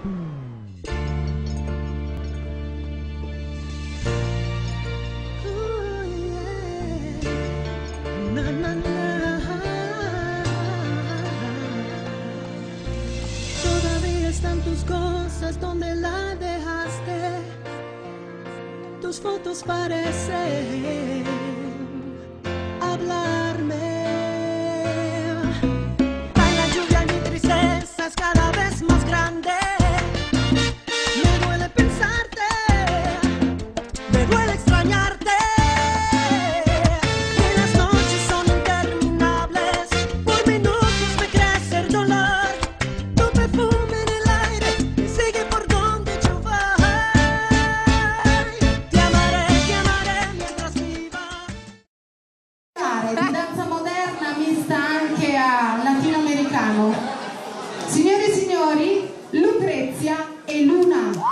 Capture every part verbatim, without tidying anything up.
Todavía están tus cosas donde la dejaste. Tus fotos parecen hablarme. Cae la lluvia y mi tristeza es cada vez más grande. Me duele pensarte, me duele extrañarte. Y las noches son interminables, por minutos me crece el dolor. Tu perfume en el aire me sigue por donde yo voy. Ti amaré, ti amaré mientras viva. Di danza moderna mista anche a latinoamericano. Signore e signori, Lucrezia e Luna.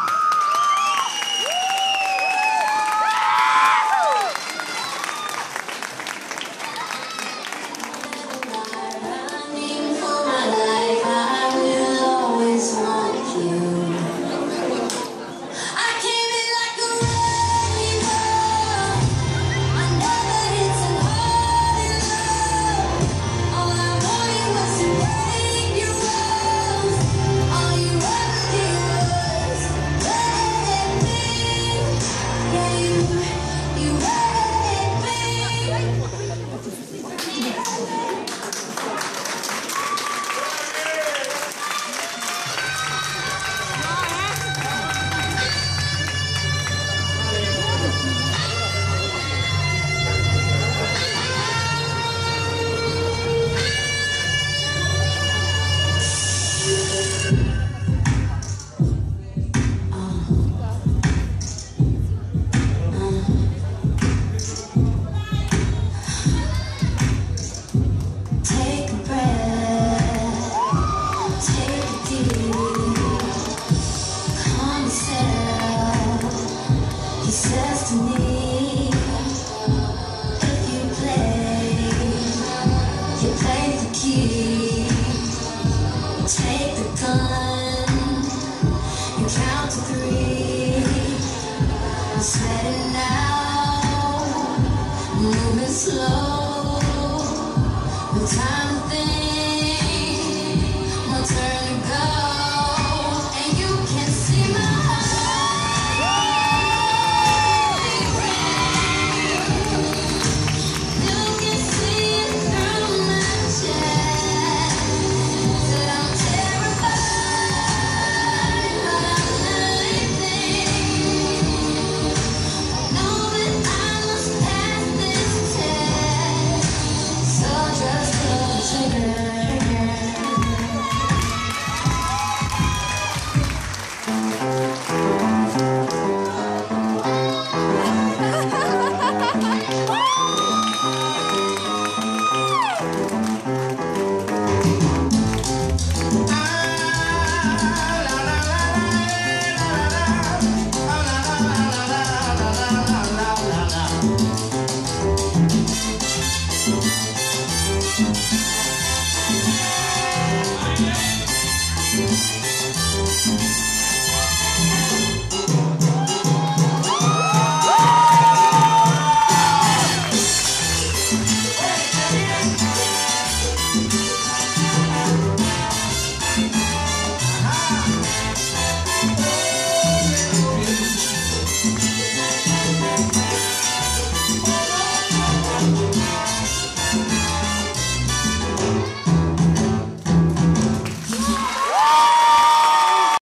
Take the gun, you count to three, I'm sweating now, moving slow, no time to think, no turn to go.